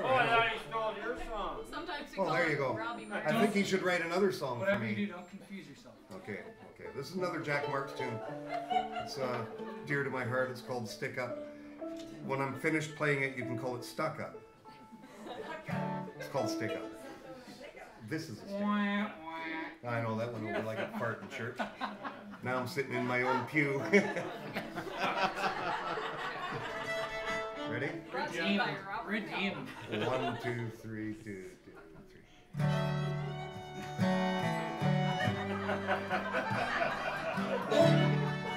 Oh, I thought he stole your song. Sometimes Oh, there you go. I think he should write another song for Whatever me. you do, don't confuse yourself. Okay, okay. This is another Jack Marks tune. It's dear to my heart. It's called Stick Up. When I'm finished playing it, you can call it Stuck Up. It's called Stick Up. This is a stick. I know, that went over like a fart in church. Now I'm sitting in my own pew. Ready? Redeem. 1, 2, 3, 2, 2, 3.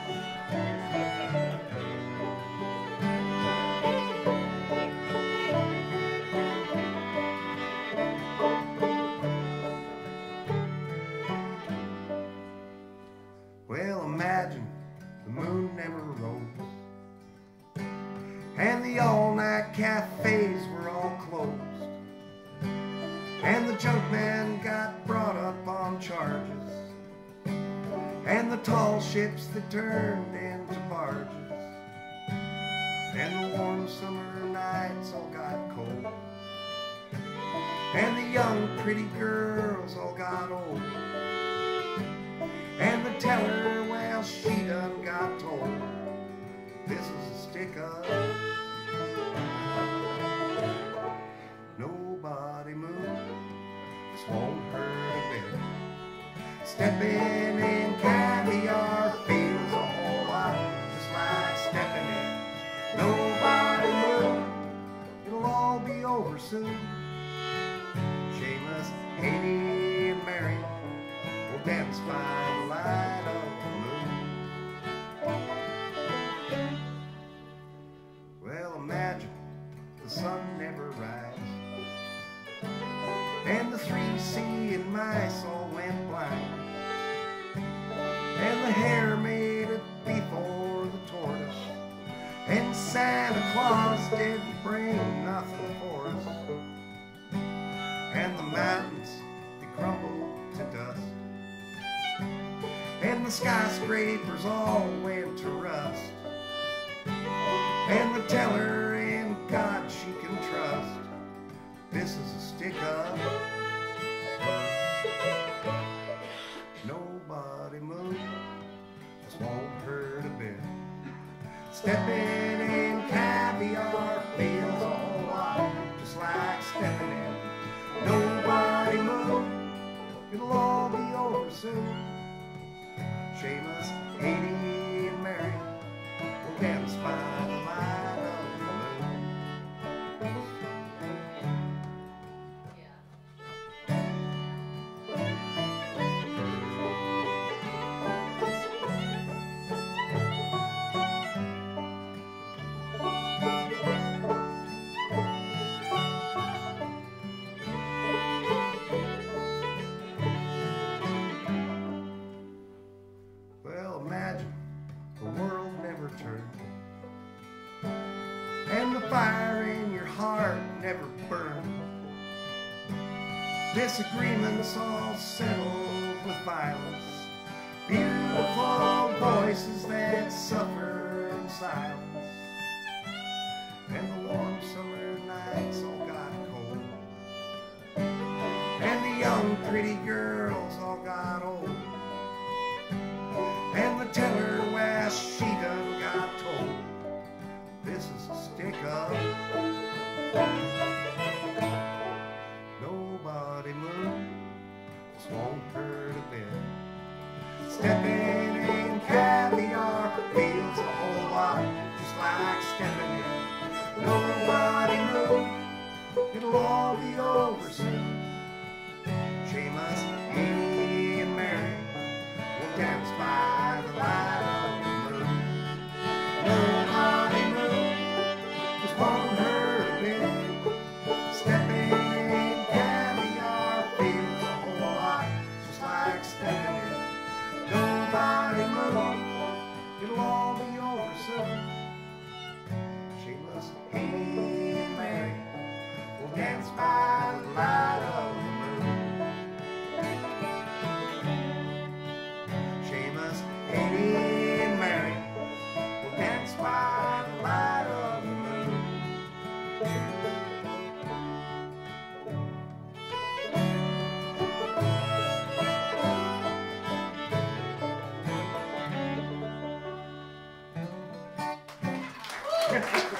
Well, imagine the moon never rose, and the all-night cafes were all closed, and the junk man got brought up on charges, and the tall ships that turned into barges, and the warm summer nights all got cold, and the young pretty girls all got old, and the teller, well, she done got told, this is a stick-up. Nobody move, this won't hurt a bit. Stepping in caviar feels a whole lot just like stepping in. Nobody move, it'll all be over soon. Seamus, Haiti, and Mary will dance by the light of the moon. Well, imagine the sun never rise, and the 3C and mice all went blind, and the hare made it before the tortoise, and Santa Claus didn't bring nothing for us, and the mountains, they crumbled to dust, and the skyscrapers all went to rust, and the teller in God she can trust, this is a stick-up. Nobody move, this won't hurt a bit. Stepping in caviar feels a whole lot just like stepping in. Nobody move, it'll all be over soon. Seamus, Haiti, and Mary will dance by the light of the moon. Well, imagine the world never turned, and the fire in your heart never burned. Disagreements all settled with violence, beautiful voices that suffer in silence, and the warm summer nights all got cold, and the young pretty girls all got old, and the teller, well, she done got told, this is a stick-up. Nobody move, this won't hurt a bit. Stepping in caviar feels a whole lot just like stepping in. Nobody move, it'll all be over soon. Seamus, Haiti, and Mary will dance by the light of the moon. Nobody move, this won't hurt a bit. Stepping in caviar feels a whole lot just like stepping in. Nobody move, it'll all be over soon. Seamus, Haiti, and Mary will dance by the light of the moon. Seamus, Haiti, and Mary will dance by the light of the moon. Thank you.